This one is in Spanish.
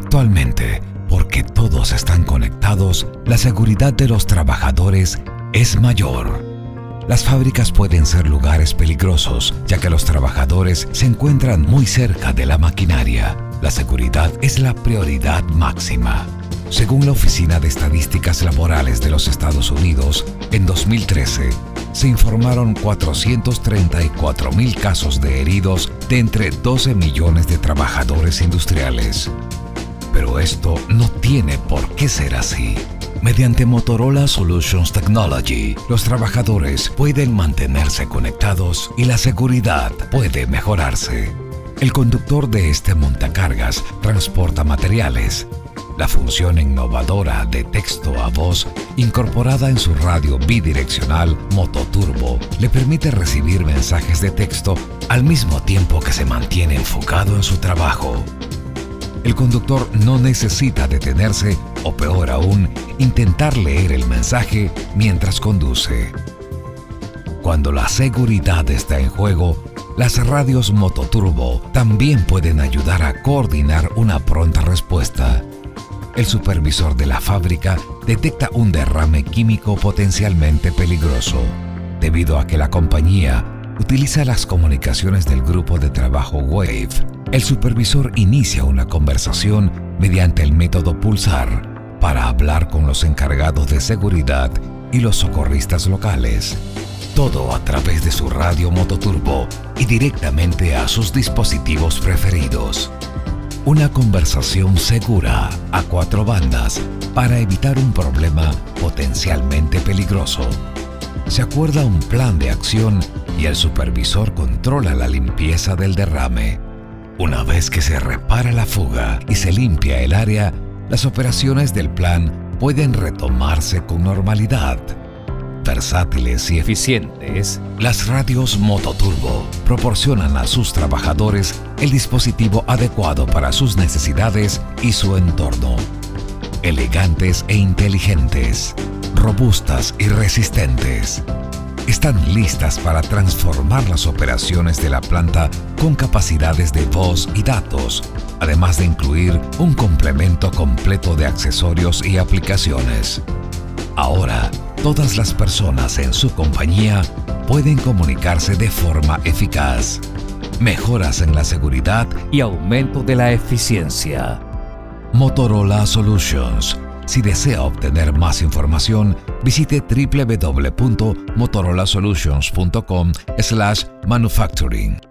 Actualmente, porque todos están conectados, la seguridad de los trabajadores es mayor. Las fábricas pueden ser lugares peligrosos, ya que los trabajadores se encuentran muy cerca de la maquinaria. La seguridad es la prioridad máxima. Según la Oficina de Estadísticas Laborales de los Estados Unidos, en 2013 se informaron 434,000 casos de heridos de entre 12 millones de trabajadores industriales. Pero esto no tiene por qué ser así. Mediante Motorola Solutions Technology, los trabajadores pueden mantenerse conectados y la seguridad puede mejorarse. El conductor de este montacargas transporta materiales. La función innovadora de texto a voz incorporada en su radio bidireccional Mototurbo le permite recibir mensajes de texto al mismo tiempo que se mantiene enfocado en su trabajo. El conductor no necesita detenerse o, peor aún, intentar leer el mensaje mientras conduce. Cuando la seguridad está en juego, las radios Mototurbo también pueden ayudar a coordinar una pronta respuesta. El supervisor de la fábrica detecta un derrame químico potencialmente peligroso, debido a que la compañía utiliza las comunicaciones del grupo de trabajo WAVE. El supervisor inicia una conversación mediante el método pulsar para hablar con los encargados de seguridad y los socorristas locales. Todo a través de su radio Mototurbo y directamente a sus dispositivos preferidos. Una conversación segura a 4 bandas para evitar un problema potencialmente peligroso. Se acuerda un plan de acción y el supervisor controla la limpieza del derrame. Una vez que se repara la fuga y se limpia el área, las operaciones del plan pueden retomarse con normalidad. Versátiles y eficientes, las radios Mototurbo proporcionan a sus trabajadores el dispositivo adecuado para sus necesidades y su entorno. Elegantes e inteligentes, robustas y resistentes. Están listas para transformar las operaciones de la planta con capacidades de voz y datos, además de incluir un complemento completo de accesorios y aplicaciones. Ahora, todas las personas en su compañía pueden comunicarse de forma eficaz. Mejoras en la seguridad y aumento de la eficiencia. Motorola Solutions. Si desea obtener más información, visite www.motorolasolutions.com/manufacturing.